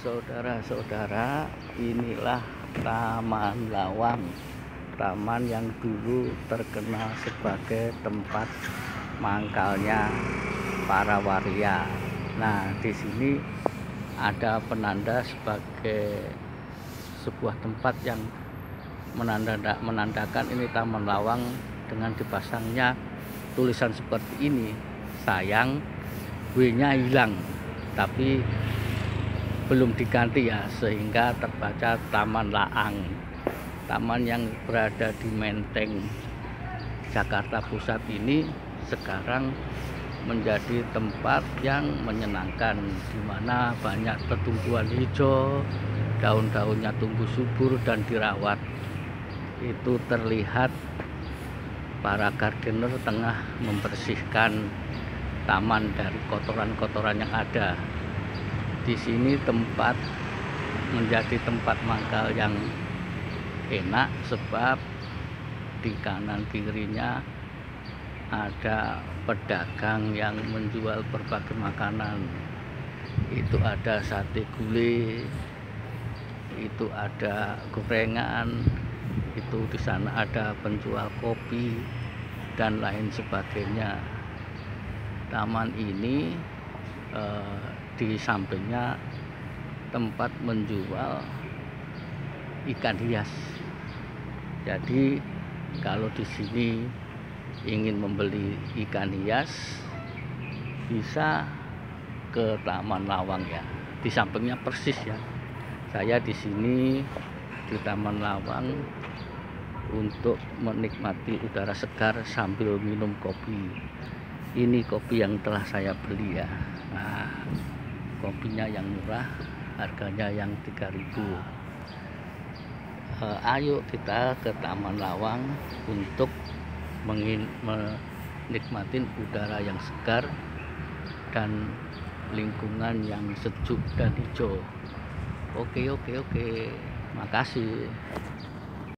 Saudara-saudara, inilah Taman Lawang, taman yang dulu terkenal sebagai tempat mangkalnya para waria. Nah, di sini ada penanda sebagai sebuah tempat yang menandakan ini Taman Lawang dengan dipasangnya tulisan seperti ini. Sayang, W-nya hilang, tapi belum diganti ya, sehingga terbaca Taman Laang. Taman yang berada di Menteng, Jakarta Pusat ini sekarang menjadi tempat yang menyenangkan, di mana banyak tumbuhan hijau, daun-daunnya tumbuh subur dan dirawat. Itu terlihat para gardener tengah membersihkan taman dari kotoran-kotoran yang ada. Di sini tempat menjadi tempat mangkal yang enak, sebab di kanan kirinya ada pedagang yang menjual berbagai makanan. Itu ada sate gulai, itu ada gorengan, itu di sana ada penjual kopi dan lain sebagainya. Taman ini di sampingnya tempat menjual ikan hias. Jadi kalau di sini ingin membeli ikan hias, bisa ke Taman Lawang ya. Di sampingnya persis ya. Saya di sini di Taman Lawang untuk menikmati udara segar sambil minum kopi. Ini kopi yang telah saya beli ya. Nah, kopinya yang murah, harganya yang 3.000. Ayo kita ke Taman Lawang untuk menikmati udara yang segar dan lingkungan yang sejuk dan hijau. Oke, makasih.